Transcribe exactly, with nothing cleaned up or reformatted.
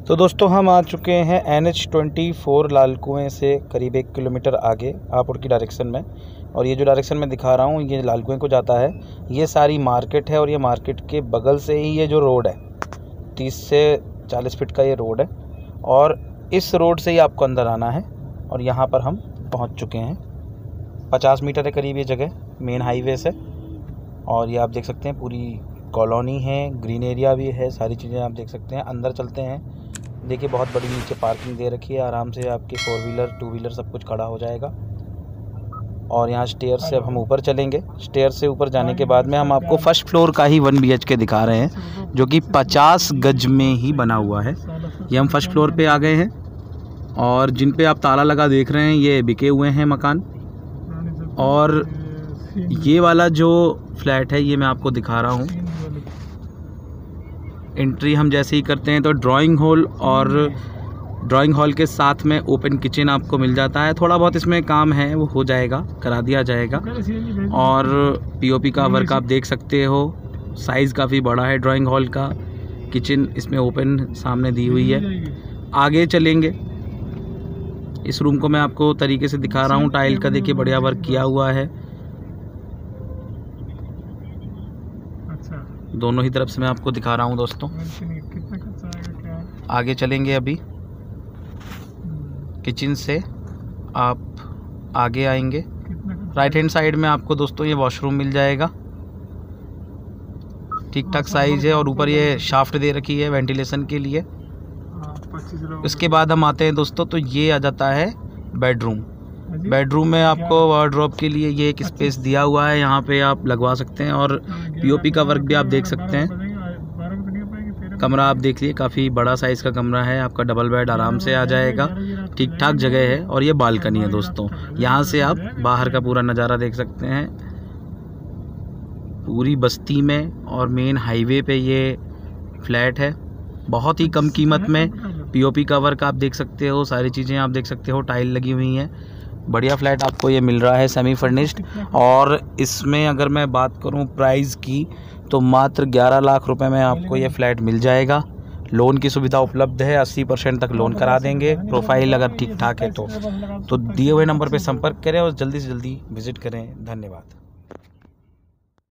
तो दोस्तों हम आ चुके हैं N H twenty four Lal Kuan से करीब एक किलोमीटर आगे हापुड़ की डायरेक्शन में। और ये जो डायरेक्शन में दिखा रहा हूँ ये लाल कुएँ को जाता है। ये सारी मार्केट है और ये मार्केट के बगल से ही ये जो रोड है तीस से चालीस फीट का ये रोड है और इस रोड से ही आपको अंदर आना है। और यहाँ पर हम पहुँच चुके हैं। पचास मीटर है करीब ये जगह मेन हाईवे से। और ये आप देख सकते हैं पूरी कॉलोनी है, ग्रीन एरिया भी है, सारी चीज़ें आप देख सकते हैं। अंदर चलते हैं। देखिए बहुत बड़ी नीचे पार्किंग दे रखी है, आराम से आपके फोर व्हीलर टू व्हीलर सब कुछ खड़ा हो जाएगा। और यहाँ स्टेयर से अब हम ऊपर चलेंगे। स्टेयर से ऊपर जाने के बाद में हम आपको फर्स्ट फ्लोर का ही वन बी एच के दिखा रहे हैं जो कि पचास गज में ही बना हुआ है। ये हम फर्स्ट फ्लोर पे आ गए हैं और जिन पे आप ताला लगा देख रहे हैं ये बिके हुए हैं मकान। और ये वाला जो फ्लैट है ये मैं आपको दिखा रहा हूँ। एंट्री हम जैसे ही करते हैं तो ड्राइंग हॉल और ड्राइंग हॉल के साथ में ओपन किचन आपको मिल जाता है। थोड़ा बहुत इसमें काम है वो हो जाएगा, करा दिया जाएगा। और पीओपी का वर्क आप देख सकते हो, साइज़ काफ़ी बड़ा है ड्राइंग हॉल का। किचन इसमें ओपन सामने दी हुई है। आगे चलेंगे। इस रूम को मैं आपको तरीके से दिखा रहा हूँ। टाइल का देखिए बढ़िया वर्क किया हुआ है दोनों ही तरफ से मैं आपको दिखा रहा हूँ दोस्तों। आगे चलेंगे अभी। किचन से आप आगे आएंगे, राइट हैंड साइड में आपको दोस्तों ये वॉशरूम मिल जाएगा। ठीक ठाक साइज है और ऊपर ये शाफ्ट दे रखी है वेंटिलेशन के लिए। इसके बाद हम आते हैं दोस्तों तो ये आ जाता है बेडरूम। बेडरूम में आपको वार्डरोब के लिए ये एक स्पेस दिया हुआ है, यहाँ पे आप लगवा सकते हैं। और पीओपी का वर्क भी आप देख सकते हैं। कमरा आप देख लिए काफ़ी बड़ा साइज़ का कमरा है आपका, डबल बेड आराम से आ जाएगा। ठीक ठाक जगह है। और ये बालकनी है दोस्तों, यहाँ से आप बाहर का पूरा नज़ारा देख सकते हैं पूरी बस्ती में। और मेन हाईवे पे ये फ्लैट है बहुत ही कम कीमत में। पीओपी का वर्क आप देख सकते हो, सारी चीज़ें आप देख सकते हो, टाइल लगी हुई हैं। बढ़िया फ्लैट आपको ये मिल रहा है सेमी फर्निश्ड। और इसमें अगर मैं बात करूं प्राइस की तो मात्र ग्यारह लाख रुपए में आपको ये फ्लैट मिल जाएगा। लोन की सुविधा उपलब्ध है, अस्सी परसेंट तक लोन करा देंगे। प्रोफाइल अगर ठीक ठाक है तो तो दिए हुए नंबर पे संपर्क करें और जल्दी से जल्दी विजिट करें। धन्यवाद।